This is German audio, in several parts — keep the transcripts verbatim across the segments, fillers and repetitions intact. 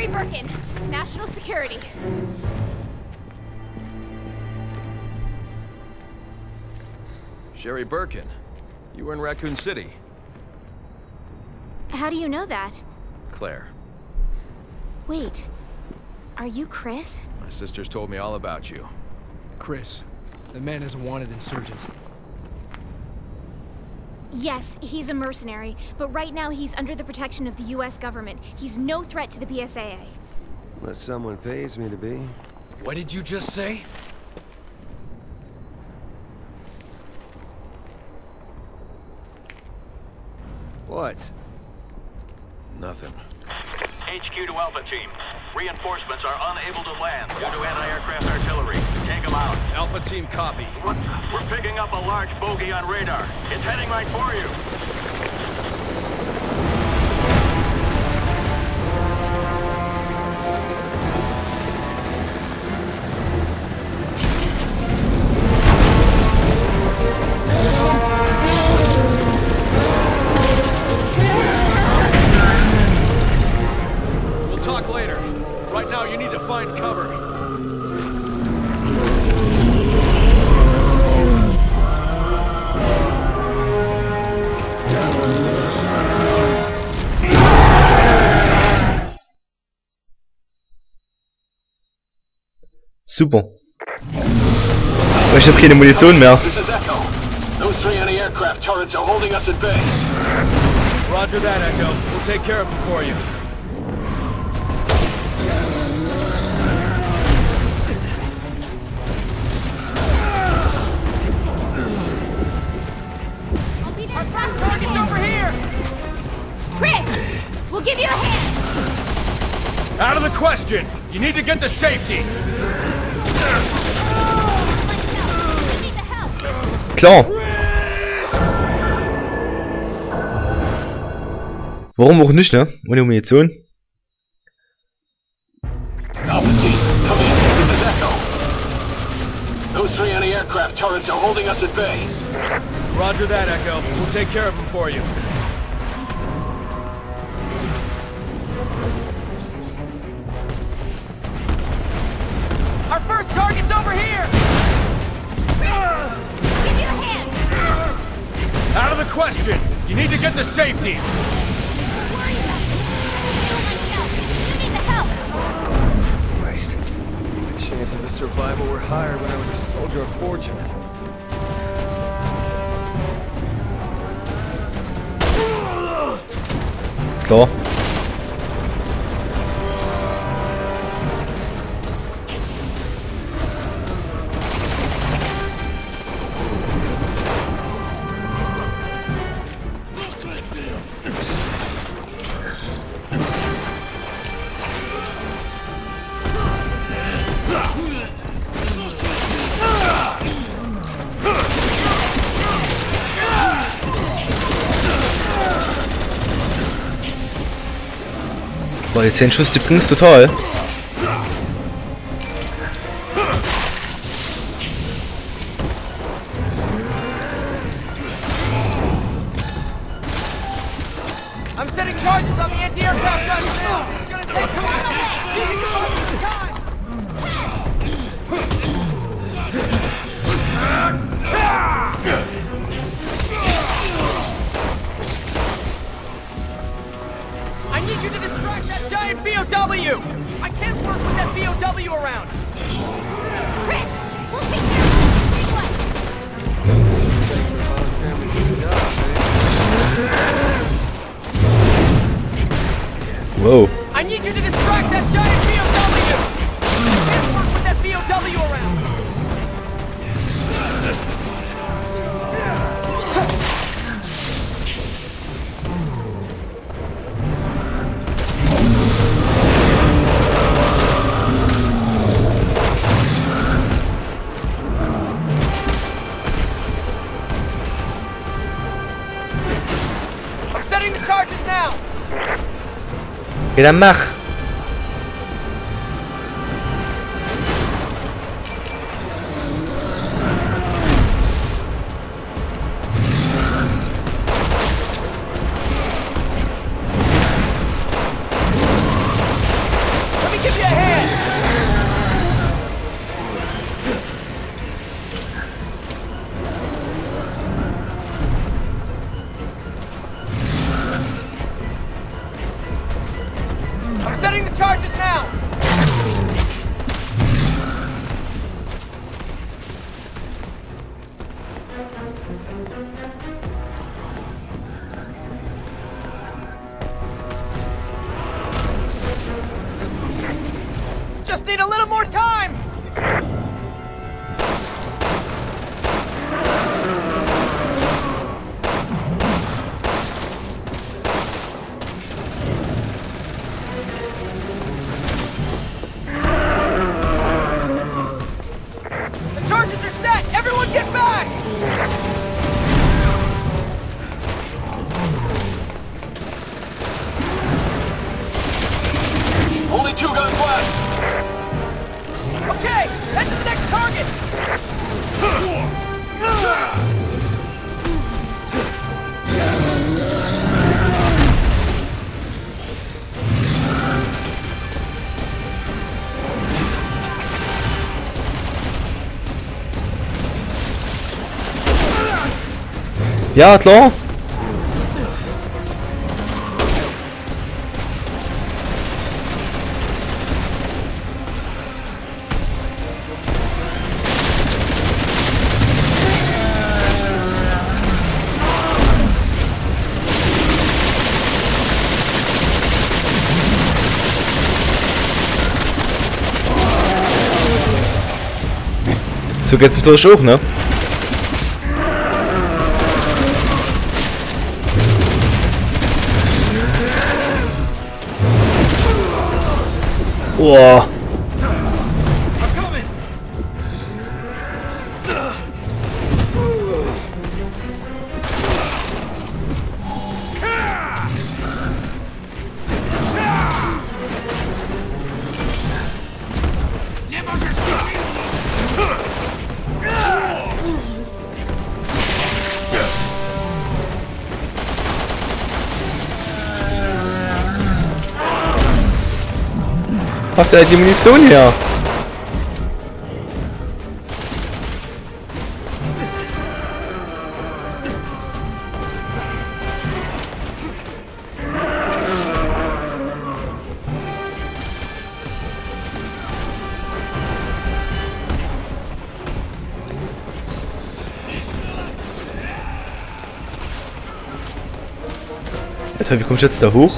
Sherry Birkin, National Security. Sherry Birkin, you were in Raccoon City. How do you know that? Claire. Wait, are you Chris? My sisters told me all about you. Chris, the man is a wanted insurgent. Yes, he's a mercenary, but right now he's under the protection of the U S government. He's no threat to the P S A A. Unless someone pays me to be. What did you just say? What? Nothing. H Q to Alpha Team. Reinforcements are unable to land due to anti-aircraft artillery. Take them out. Alpha Team, copy. What? We're picking up a large bogey on radar. It's heading right for you. We'll talk later. Right now, you need to find cover. Super. Aber ich habe keine Munition mehr. This is Echo. Those three anti-aircraft turrets are holding us at bay. Roger that, Echo. We'll take care of them for you. I'll be there. Our first target's over here! Chris! We'll give you a hand! Out of the question! You need to get to safety! We need the help! Klar. Warum auch nicht, ne? Ohne Munition. Alpha Team, come in. This is Echo. Those three anti-aircraft turrets are holding us at bay. Roger that, Echo. We'll take care of them for you. Our first target's over here! Give you a hand! Out of the question! You need to get to safety! Don't worry about it. I'll myself. You need the help! Christ. My chances of survival were higher when I was a soldier of fortune. Klar. Boah, die zehn Schuss, die bringt's total. I'm setting charges on the anti-aircraft guns now! It's gonna take time! I need you to distract that giant B O W! I can't work with that B O W around! Chris! We'll take care of it! Whoa. I need you to distract that giant B O W! I can't work with that B O W around! I'm setting the charges now! Ja, dann mach. Ja, klar. So geht's natürlich auch, ne? Boah. Habt ihr die Munition her? Alter, wie komm ich jetzt da hoch?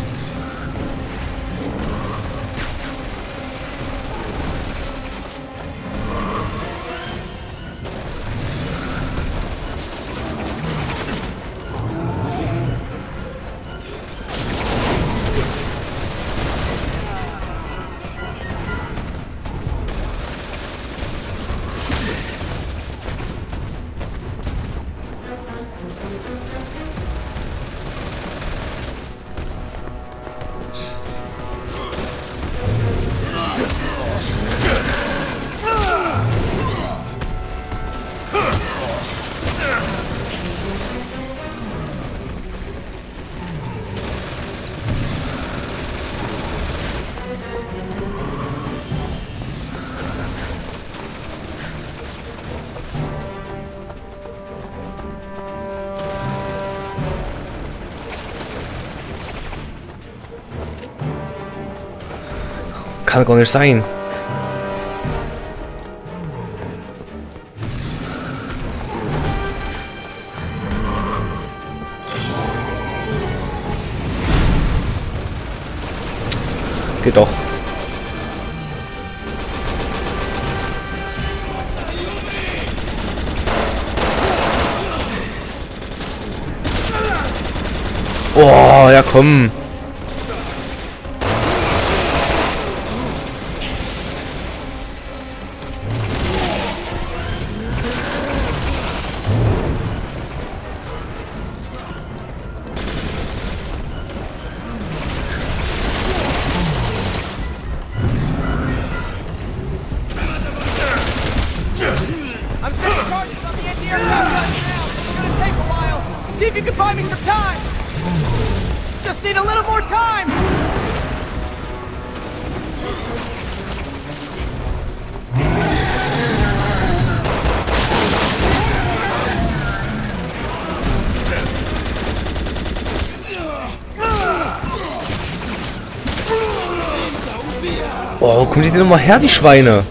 Kann gar nicht sein. Geht doch. Oh, ja komm. I'm setting charges on the anti-aircraft right now. It's gonna take a while. See if you can buy me some time. Just need a little more time. Boah, wo kommen die denn nochmal her, die Schweine?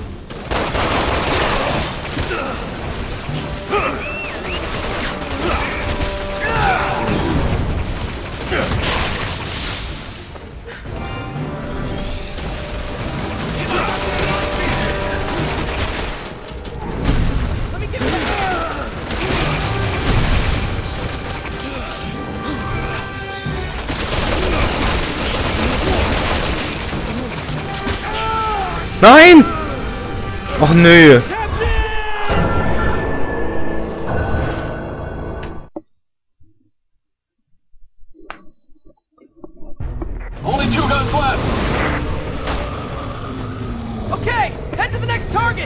Nein! Och nö. Only two guns left. Okay, head to the next target.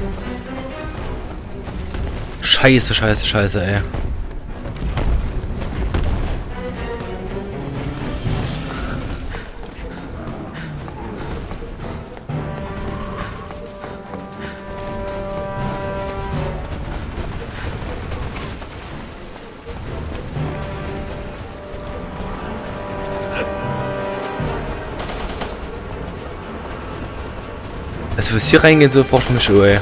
Scheiße, scheiße, scheiße, ey. Also was hier reingeht, so braucht mich schon, ey.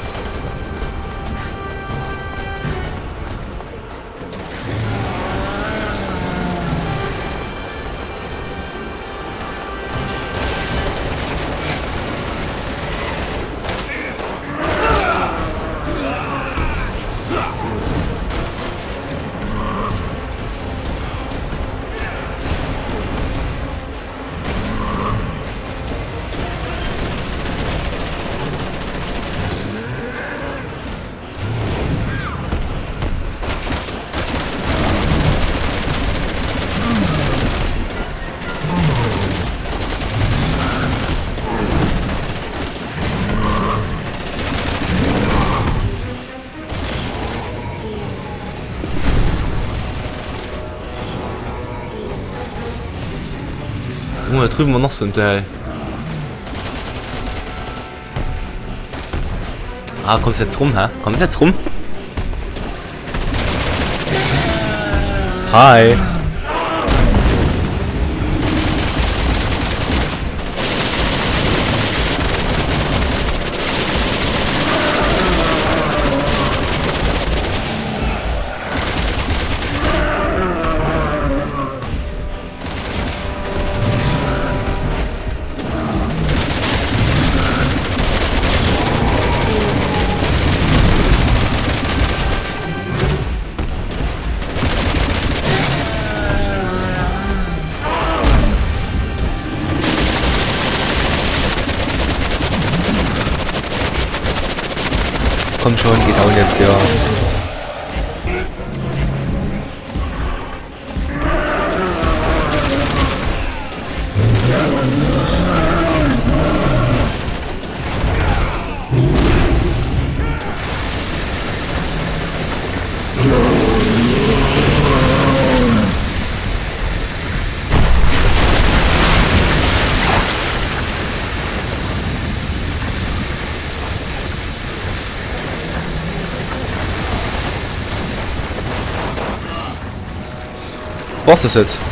Oh, da drüben war noch so ein Teil. Ah, kommst jetzt rum, hä? Kommst jetzt rum? Hi. Komm schon, geht auch jetzt, ja. Was ist jetzt?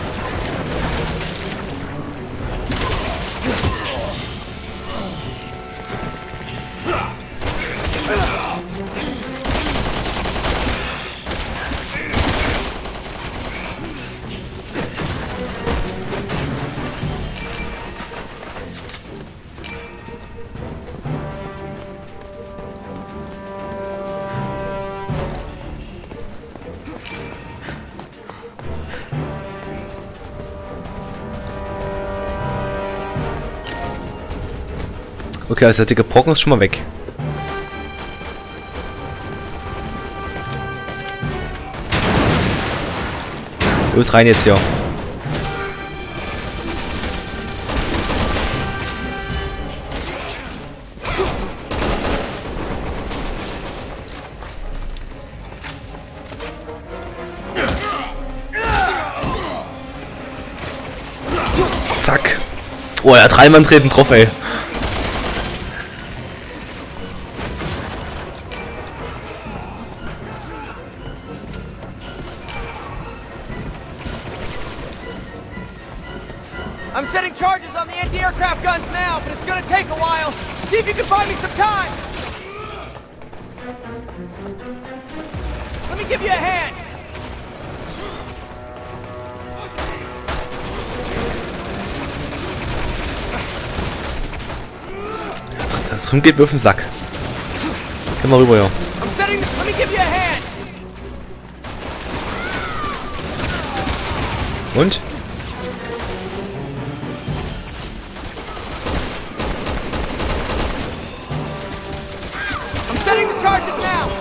Okay, also der dicke Brocken ist schon mal weg. Los rein jetzt hier. Zack. Oh ja, drei Mann treten drauf, ey. I'm setting charges on the anti-aircraft guns now, but it's gonna take a while. See if you can buy me some time. Let me give you a hand. Da drüben geht mir auf den Sack. Geh mal rüber, ja. I'm setting. Let me give you a hand. Und? Charges now!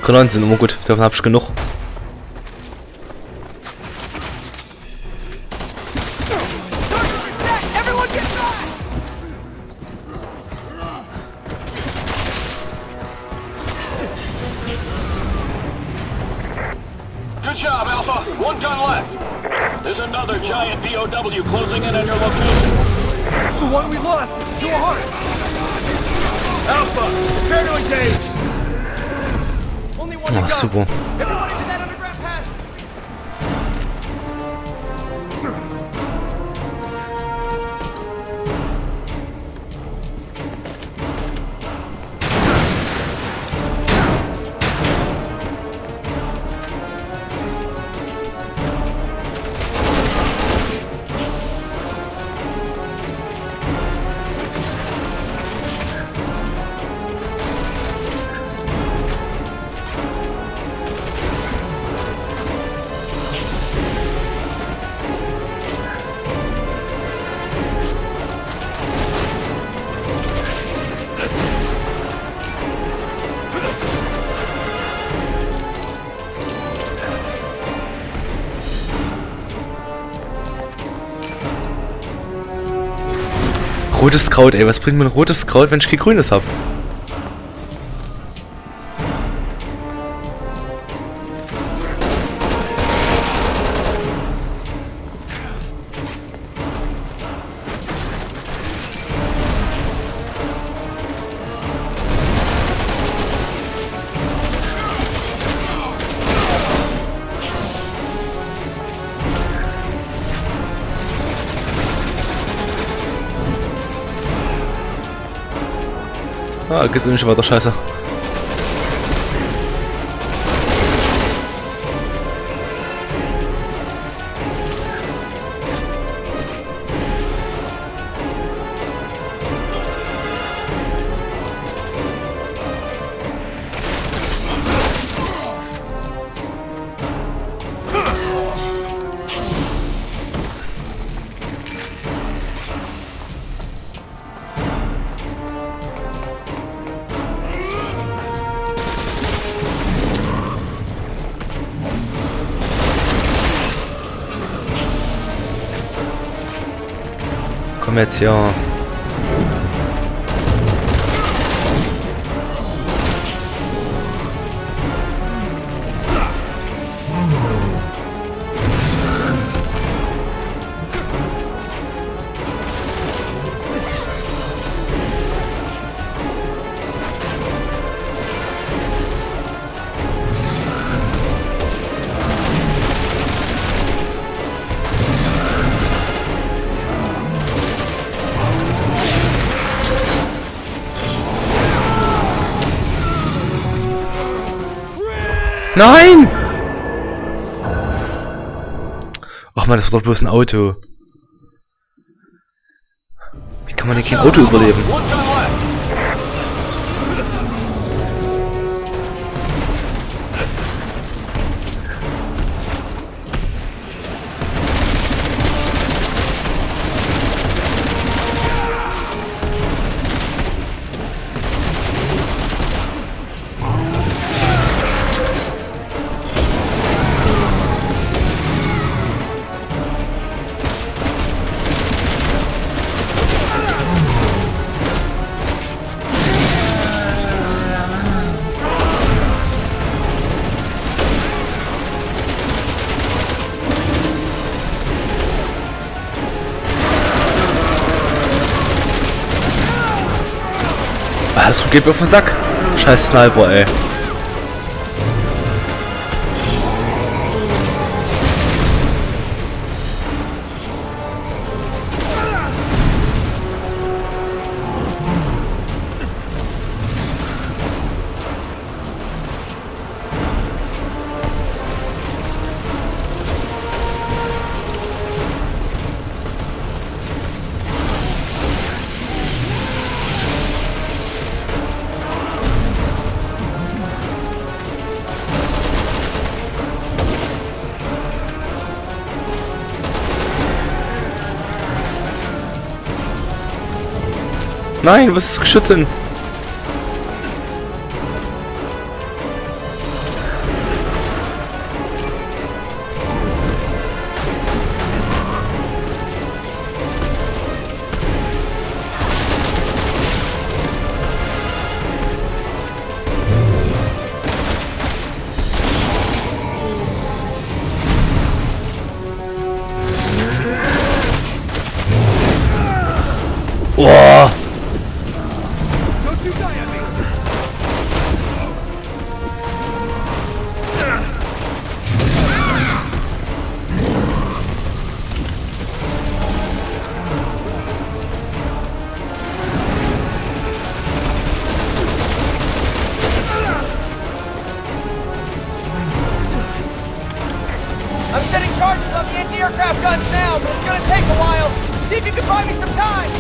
Granaten sind immer gut, davon hab ich genug. Good job, Alpha. One gun left. There's another giant B O W closing in on your location. The one we lost at the Two Hearts! Alpha, prepare to engage! Only one to Ah, go! super. Everybody to that underground passage! Rotes Kraut, ey, was bringt mir ein rotes Kraut, wenn ich kein grünes hab? Ah, geht's nicht weiter, scheiße. Komm jetzt, ja. Nein! Ach man, das war doch bloß ein Auto. Wie kann man denn kein Auto überleben? One gun left. Was, geht mir auf den Sack? Scheiß Sniper, ey. Nein, was ist Geschütz denn? buy me some time!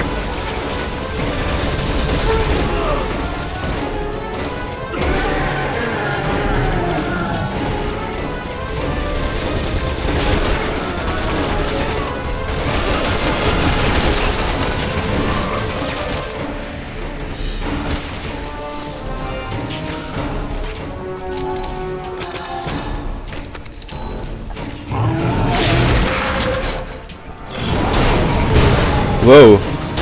Whoa.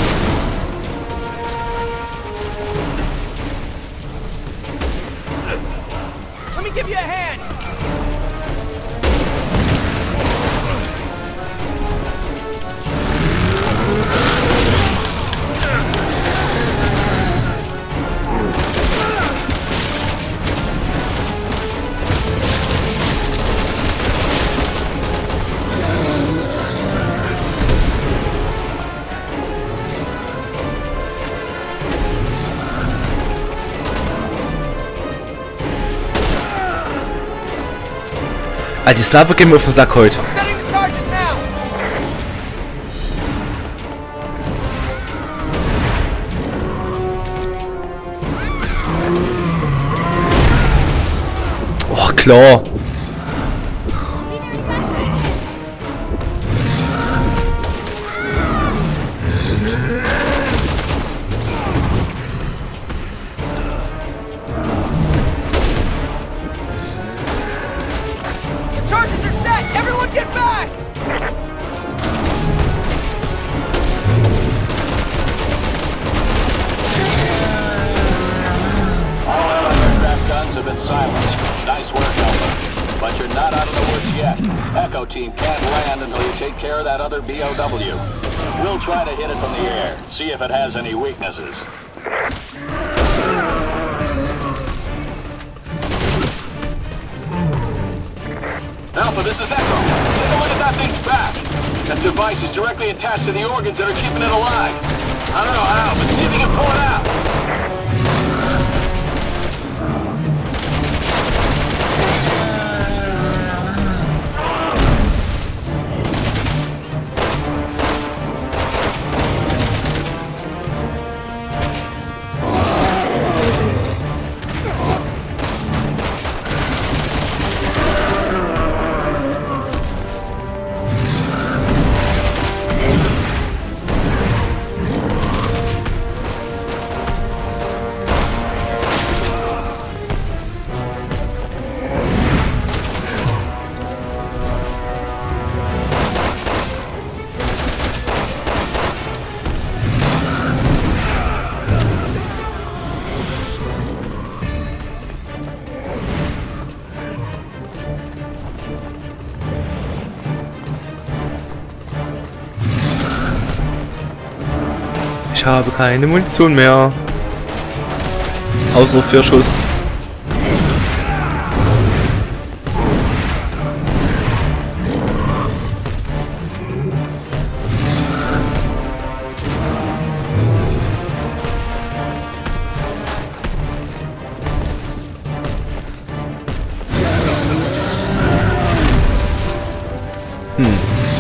Let me give you a hand! Alter, die Sniper gehen mir auf den Sack heute. I'm setting the charges now! Och, klar. Charges are set! Everyone get back! All aircraft guns have been silenced. Nice work, Alpha. But you're not out of the woods yet. Echo Team can't land until you take care of that other B O W. We'll try to hit it from the air, see if it has any weaknesses. Alpha, this is Echo. Take a look at that thing's back. That device is directly attached to the organs that are keeping it alive. I don't know how, but see if you can pull it out. Ich habe keine Munition mehr. Außer vier Schuss. Hm.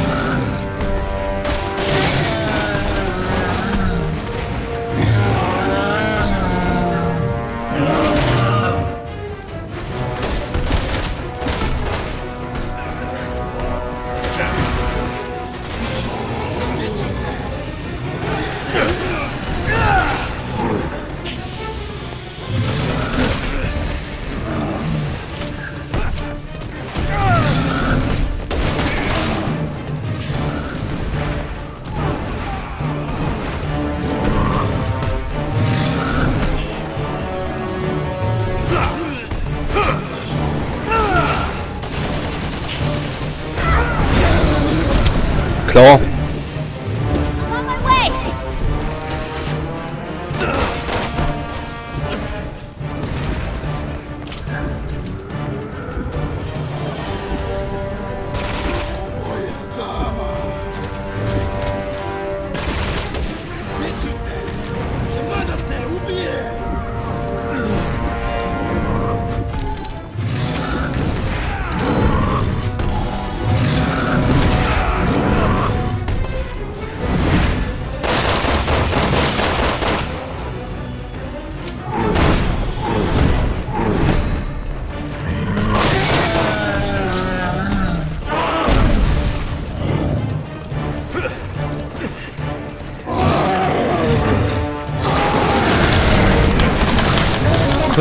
Klar. On my way!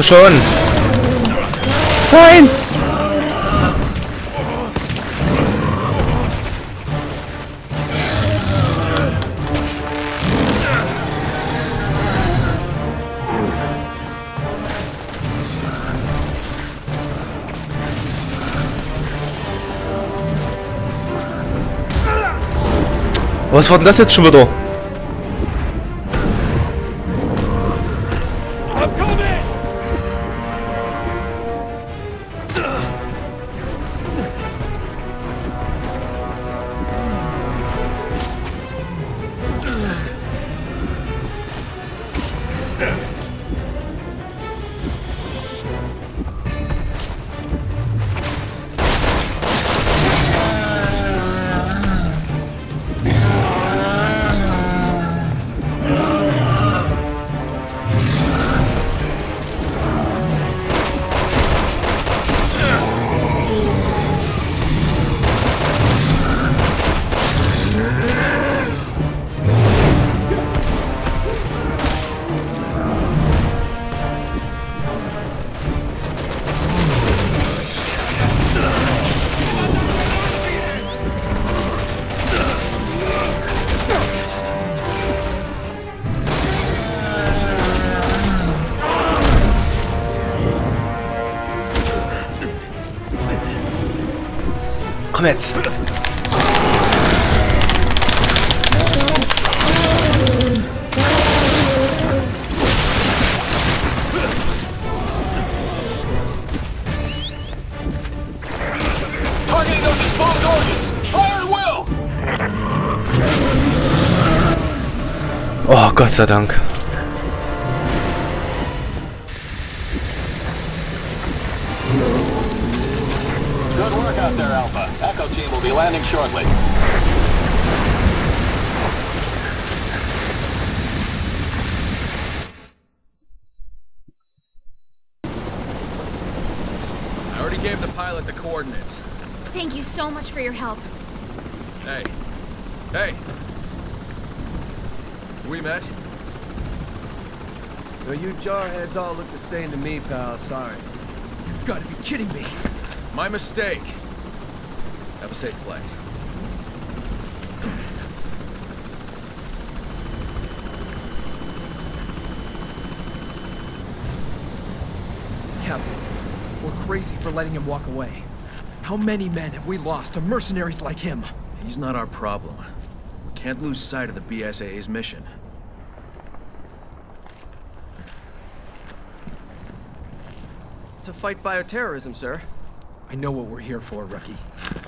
Komm schon! Nein! Was war denn das jetzt schon wieder? I'm coming! Komm jetzt! Targeting those exposed organs! Fire at will! Oh, Gott sei Dank. Good work out there, Alpha. Echo team will be landing shortly. I already gave the pilot the coordinates. Thank you so much for your help. Hey. Hey. We met? Well, you jarheads all look the same to me, pal. Sorry. You've got to be kidding me. My mistake. Have a safe flight. Captain, we're crazy for letting him walk away. How many men have we lost to mercenaries like him? He's not our problem. We can't lose sight of the B S A A's mission. To fight bioterrorism, sir. I know what we're here for, Rookie.